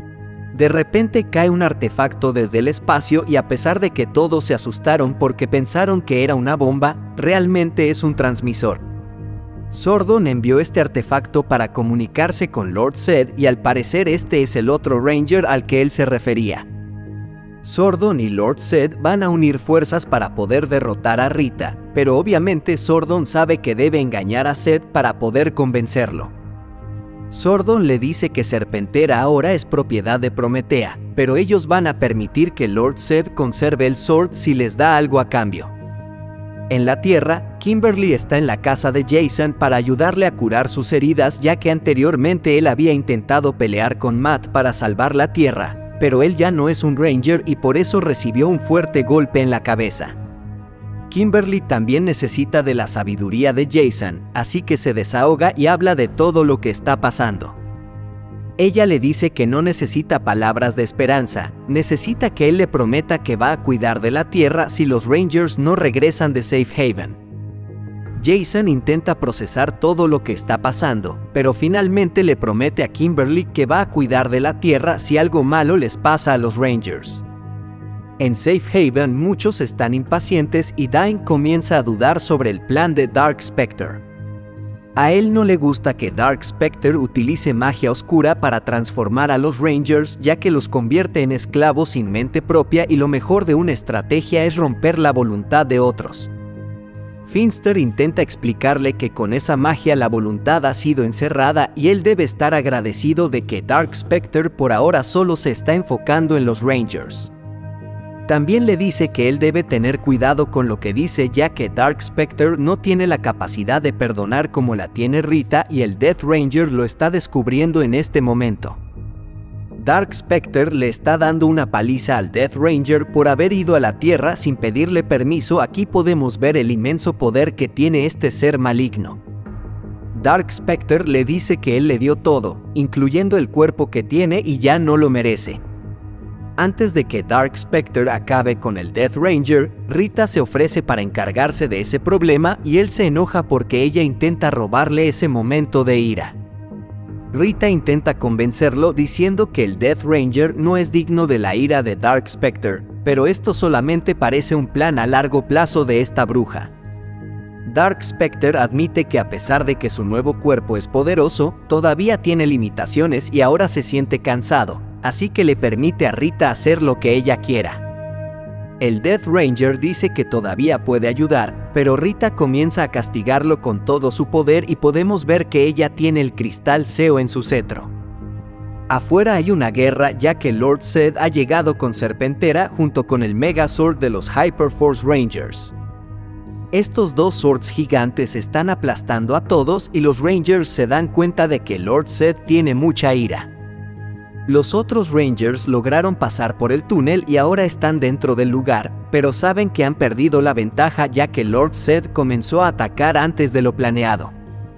Speaker 1: De repente cae un artefacto desde el espacio y a pesar de que todos se asustaron porque pensaron que era una bomba, realmente es un transmisor. Zordon envió este artefacto para comunicarse con Lord Zed y al parecer este es el otro Ranger al que él se refería. Zordon y Lord Zed van a unir fuerzas para poder derrotar a Rita, pero obviamente Zordon sabe que debe engañar a Zed para poder convencerlo. Zordon le dice que Serpentera ahora es propiedad de Prometea, pero ellos van a permitir que Lord Zed conserve el Sword si les da algo a cambio. En la Tierra, Kimberly está en la casa de Jason para ayudarle a curar sus heridas ya que anteriormente él había intentado pelear con Matt para salvar la Tierra, pero él ya no es un Ranger y por eso recibió un fuerte golpe en la cabeza. Kimberly también necesita de la sabiduría de Jason, así que se desahoga y habla de todo lo que está pasando. Ella le dice que no necesita palabras de esperanza, necesita que él le prometa que va a cuidar de la Tierra si los Rangers no regresan de Safe Haven. Jason intenta procesar todo lo que está pasando, pero finalmente le promete a Kimberly que va a cuidar de la Tierra si algo malo les pasa a los Rangers. En Safe Haven muchos están impacientes y Dain comienza a dudar sobre el plan de Dark Spectre. A él no le gusta que Dark Spectre utilice magia oscura para transformar a los Rangers ya que los convierte en esclavos sin mente propia y lo mejor de una estrategia es romper la voluntad de otros. Finster intenta explicarle que con esa magia la voluntad ha sido encerrada y él debe estar agradecido de que Dark Spectre por ahora solo se está enfocando en los Rangers. También le dice que él debe tener cuidado con lo que dice ya que Dark Spectre no tiene la capacidad de perdonar como la tiene Rita y el Death Ranger lo está descubriendo en este momento. Dark Spectre le está dando una paliza al Death Ranger por haber ido a la Tierra sin pedirle permiso. Aquí podemos ver el inmenso poder que tiene este ser maligno. Dark Spectre le dice que él le dio todo, incluyendo el cuerpo que tiene y ya no lo merece. Antes de que Dark Spectre acabe con el Death Ranger, Rita se ofrece para encargarse de ese problema y él se enoja porque ella intenta robarle ese momento de ira. Rita intenta convencerlo diciendo que el Death Ranger no es digno de la ira de Dark Spectre, pero esto solamente parece un plan a largo plazo de esta bruja. Dark Spectre admite que a pesar de que su nuevo cuerpo es poderoso, todavía tiene limitaciones y ahora se siente cansado, así que le permite a Rita hacer lo que ella quiera. El Death Ranger dice que todavía puede ayudar, pero Rita comienza a castigarlo con todo su poder y podemos ver que ella tiene el cristal Seo en su cetro. Afuera hay una guerra ya que Lord Zed ha llegado con Serpentera junto con el Megazord de los Hyperforce Rangers. Estos dos swords gigantes están aplastando a todos y los Rangers se dan cuenta de que Lord Zed tiene mucha ira. Los otros Rangers lograron pasar por el túnel y ahora están dentro del lugar, pero saben que han perdido la ventaja ya que Lord Zed comenzó a atacar antes de lo planeado.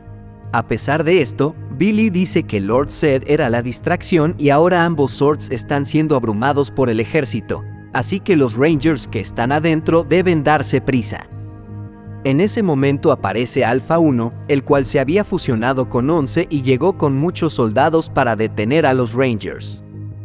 Speaker 1: A pesar de esto, Billy dice que Lord Zed era la distracción y ahora ambos swords están siendo abrumados por el ejército, así que los Rangers que están adentro deben darse prisa. En ese momento aparece Alpha uno, el cual se había fusionado con once y llegó con muchos soldados para detener a los Rangers.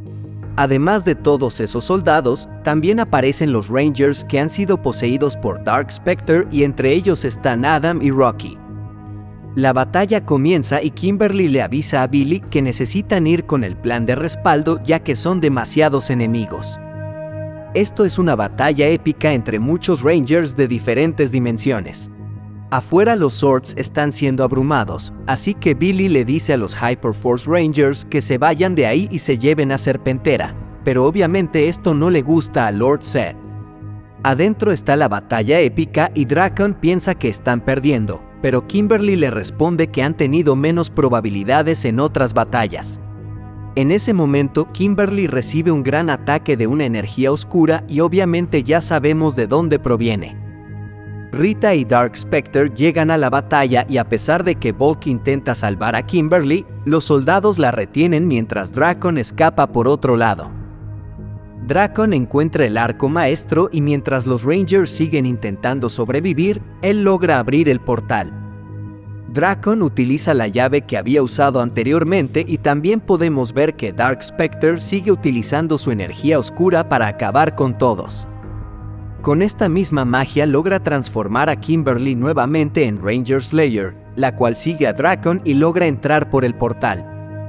Speaker 1: Además de todos esos soldados, también aparecen los Rangers que han sido poseídos por Dark Spectre y entre ellos están Adam y Rocky. La batalla comienza y Kimberly le avisa a Billy que necesitan ir con el plan de respaldo ya que son demasiados enemigos. Esto es una batalla épica entre muchos Rangers de diferentes dimensiones. Afuera los Zords están siendo abrumados, así que Billy le dice a los Hyperforce Rangers que se vayan de ahí y se lleven a Serpentera, pero obviamente esto no le gusta a Lord Zed. Adentro está la batalla épica y Drakon piensa que están perdiendo, pero Kimberly le responde que han tenido menos probabilidades en otras batallas. En ese momento, Kimberly recibe un gran ataque de una energía oscura y obviamente ya sabemos de dónde proviene. Rita y Dark Spectre llegan a la batalla y a pesar de que Bulk intenta salvar a Kimberly, los soldados la retienen mientras Drakon escapa por otro lado. Drakon encuentra el arco maestro y mientras los Rangers siguen intentando sobrevivir, él logra abrir el portal. Drakon utiliza la llave que había usado anteriormente y también podemos ver que Dark Spectre sigue utilizando su energía oscura para acabar con todos. Con esta misma magia logra transformar a Kimberly nuevamente en Ranger Slayer, la cual sigue a Drakon y logra entrar por el portal.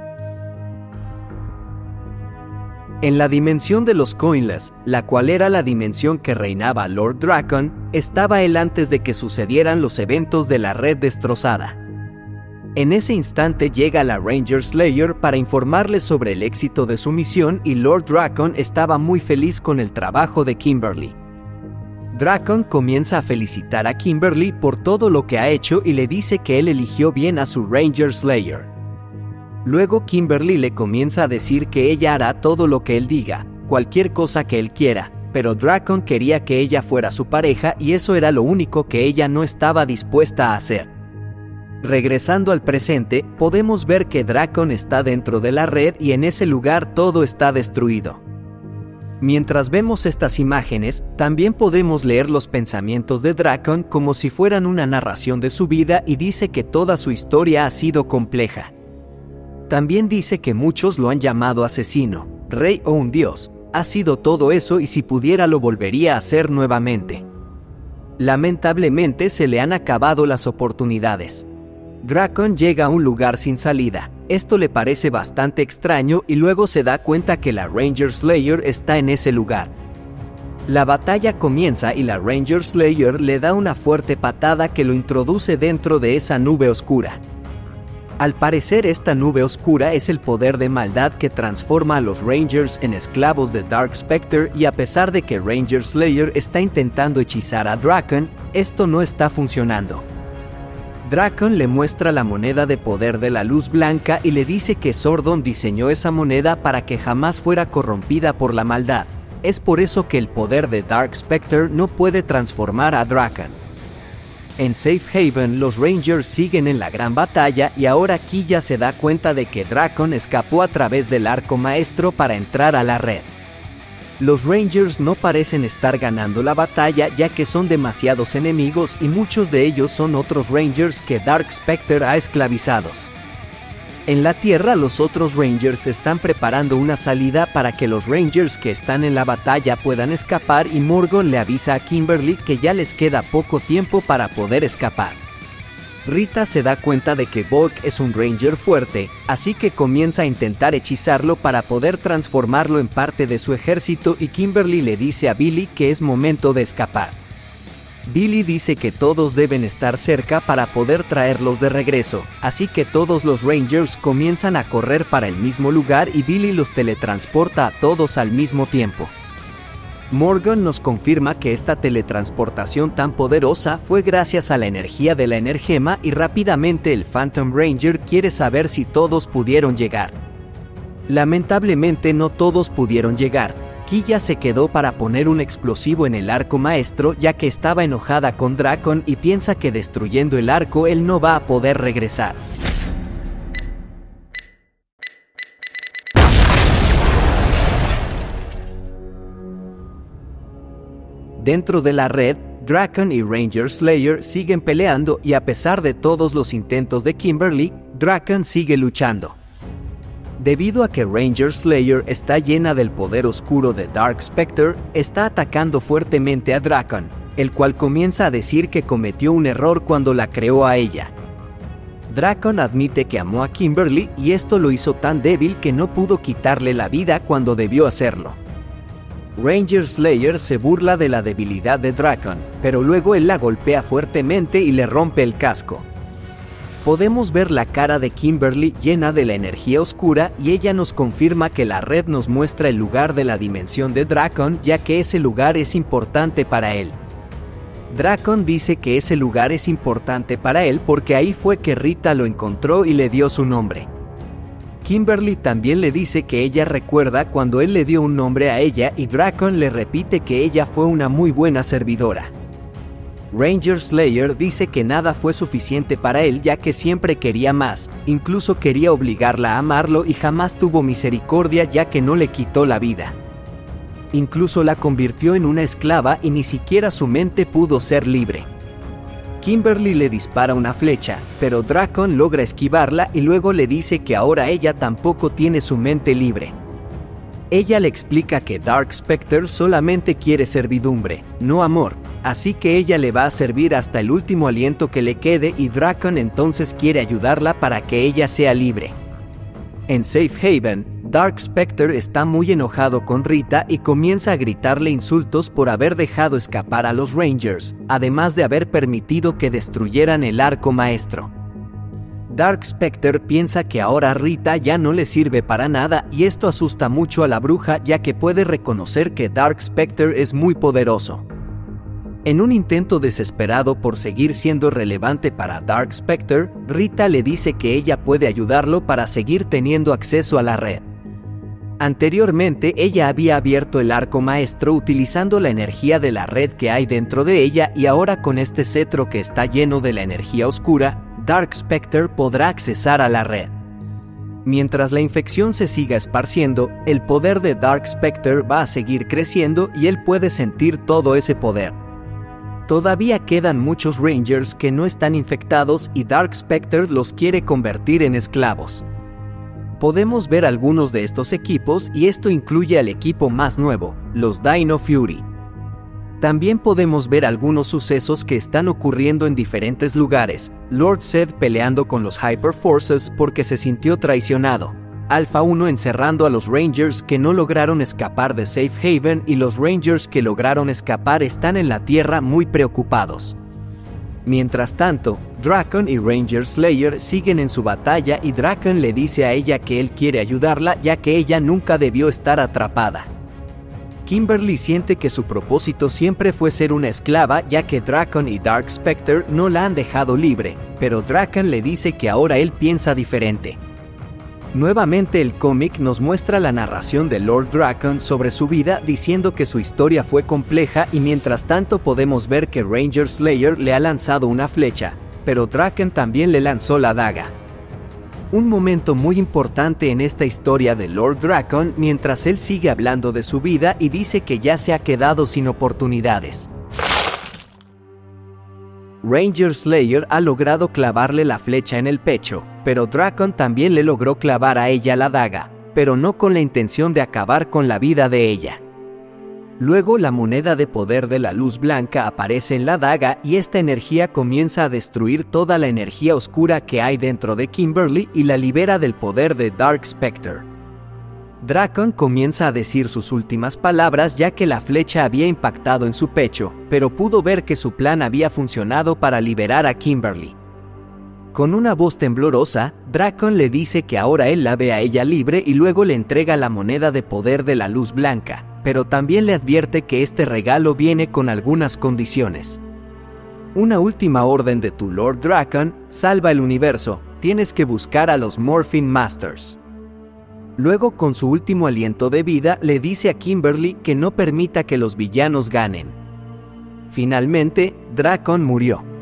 Speaker 1: En la dimensión de los Coinless, la cual era la dimensión que reinaba Lord Drakon, estaba él antes de que sucedieran los eventos de la Red Destrozada. En ese instante llega la Ranger Slayer para informarles sobre el éxito de su misión y Lord Drakon estaba muy feliz con el trabajo de Kimberly. Drakon comienza a felicitar a Kimberly por todo lo que ha hecho y le dice que él eligió bien a su Ranger Slayer. Luego Kimberly le comienza a decir que ella hará todo lo que él diga, cualquier cosa que él quiera, pero Drakon quería que ella fuera su pareja y eso era lo único que ella no estaba dispuesta a hacer. Regresando al presente, podemos ver que Drakon está dentro de la red y en ese lugar todo está destruido. Mientras vemos estas imágenes, también podemos leer los pensamientos de Drakon como si fueran una narración de su vida y dice que toda su historia ha sido compleja. También dice que muchos lo han llamado asesino, rey o un dios, ha sido todo eso y si pudiera lo volvería a hacer nuevamente. Lamentablemente se le han acabado las oportunidades. Drakon llega a un lugar sin salida, esto le parece bastante extraño y luego se da cuenta que la Ranger Slayer está en ese lugar. La batalla comienza y la Ranger Slayer le da una fuerte patada que lo introduce dentro de esa nube oscura. Al parecer esta nube oscura es el poder de maldad que transforma a los Rangers en esclavos de Dark Spectre y a pesar de que Ranger Slayer está intentando hechizar a Drakon, esto no está funcionando. Drakon le muestra la moneda de poder de la luz blanca y le dice que Zordon diseñó esa moneda para que jamás fuera corrompida por la maldad. Es por eso que el poder de Dark Spectre no puede transformar a Drakon. En Safe Haven los Rangers siguen en la gran batalla y ahora Killa se da cuenta de que Drakon escapó a través del arco maestro para entrar a la red. Los Rangers no parecen estar ganando la batalla ya que son demasiados enemigos y muchos de ellos son otros Rangers que Dark Spectre ha esclavizados. En la Tierra los otros Rangers están preparando una salida para que los Rangers que están en la batalla puedan escapar y Morgon le avisa a Kimberly que ya les queda poco tiempo para poder escapar. Rita se da cuenta de que Bulk es un Ranger fuerte, así que comienza a intentar hechizarlo para poder transformarlo en parte de su ejército y Kimberly le dice a Billy que es momento de escapar. Billy dice que todos deben estar cerca para poder traerlos de regreso, así que todos los Rangers comienzan a correr para el mismo lugar y Billy los teletransporta a todos al mismo tiempo. Morgon nos confirma que esta teletransportación tan poderosa fue gracias a la energía de la energema y rápidamente el Phantom Ranger quiere saber si todos pudieron llegar. Lamentablemente no todos pudieron llegar. Killa se quedó para poner un explosivo en el arco maestro ya que estaba enojada con Drakon y piensa que destruyendo el arco él no va a poder regresar. Dentro de la red, Drakon y Ranger Slayer siguen peleando y a pesar de todos los intentos de Kimberly, Drakon sigue luchando. Debido a que Ranger Slayer está llena del poder oscuro de Dark Spectre, está atacando fuertemente a Drakon, el cual comienza a decir que cometió un error cuando la creó a ella. Drakon admite que amó a Kimberly y esto lo hizo tan débil que no pudo quitarle la vida cuando debió hacerlo. Ranger Slayer se burla de la debilidad de Drakon, pero luego él la golpea fuertemente y le rompe el casco. Podemos ver la cara de Kimberly llena de la energía oscura y ella nos confirma que la red nos muestra el lugar de la dimensión de Drakon, ya que ese lugar es importante para él. Drakon dice que ese lugar es importante para él porque ahí fue que Rita lo encontró y le dio su nombre. Kimberly también le dice que ella recuerda cuando él le dio un nombre a ella y Drakon le repite que ella fue una muy buena servidora. Ranger Slayer dice que nada fue suficiente para él ya que siempre quería más, incluso quería obligarla a amarlo y jamás tuvo misericordia ya que no le quitó la vida. Incluso la convirtió en una esclava y ni siquiera su mente pudo ser libre. Kimberly le dispara una flecha, pero Drakon logra esquivarla y luego le dice que ahora ella tampoco tiene su mente libre. Ella le explica que Dark Specter solamente quiere servidumbre, no amor, así que ella le va a servir hasta el último aliento que le quede y Drakon entonces quiere ayudarla para que ella sea libre. En Safe Haven, Dark Specter está muy enojado con Rita y comienza a gritarle insultos por haber dejado escapar a los Rangers, además de haber permitido que destruyeran el arco maestro. Dark Specter piensa que ahora Rita ya no le sirve para nada y esto asusta mucho a la bruja ya que puede reconocer que Dark Specter es muy poderoso. En un intento desesperado por seguir siendo relevante para Dark Specter, Rita le dice que ella puede ayudarlo para seguir teniendo acceso a la red. Anteriormente ella había abierto el arco maestro utilizando la energía de la red que hay dentro de ella y ahora con este cetro que está lleno de la energía oscura, Dark Specter podrá accesar a la red. Mientras la infección se siga esparciendo, el poder de Dark Specter va a seguir creciendo y él puede sentir todo ese poder. Todavía quedan muchos Rangers que no están infectados y Dark Specter los quiere convertir en esclavos. Podemos ver algunos de estos equipos y esto incluye al equipo más nuevo, los Dino Fury. También podemos ver algunos sucesos que están ocurriendo en diferentes lugares, Lord Zed peleando con los Hyper Forces porque se sintió traicionado, Alpha uno encerrando a los Rangers que no lograron escapar de Safe Haven y los Rangers que lograron escapar están en la Tierra muy preocupados. Mientras tanto, Drakon y Ranger Slayer siguen en su batalla y Drakon le dice a ella que él quiere ayudarla ya que ella nunca debió estar atrapada. Kimberly siente que su propósito siempre fue ser una esclava ya que Drakon y Dark Specter no la han dejado libre, pero Drakon le dice que ahora él piensa diferente. Nuevamente el cómic nos muestra la narración de Lord Drakon sobre su vida diciendo que su historia fue compleja y mientras tanto podemos ver que Ranger Slayer le ha lanzado una flecha, pero Drakon también le lanzó la daga. Un momento muy importante en esta historia de Lord Drakon mientras él sigue hablando de su vida y dice que ya se ha quedado sin oportunidades. Ranger Slayer ha logrado clavarle la flecha en el pecho, pero Drakon también le logró clavar a ella la daga, pero no con la intención de acabar con la vida de ella. Luego la moneda de poder de la luz blanca aparece en la daga y esta energía comienza a destruir toda la energía oscura que hay dentro de Kimberly y la libera del poder de Dark Specter. Drakon comienza a decir sus últimas palabras ya que la flecha había impactado en su pecho, pero pudo ver que su plan había funcionado para liberar a Kimberly. Con una voz temblorosa, Drakon le dice que ahora él la ve a ella libre y luego le entrega la moneda de poder de la luz blanca, pero también le advierte que este regalo viene con algunas condiciones. Una última orden de tu Lord Drakon: salva el universo, tienes que buscar a los Morphing Masters. Luego, con su último aliento de vida, le dice a Kimberly que no permita que los villanos ganen. Finalmente, Drakon murió.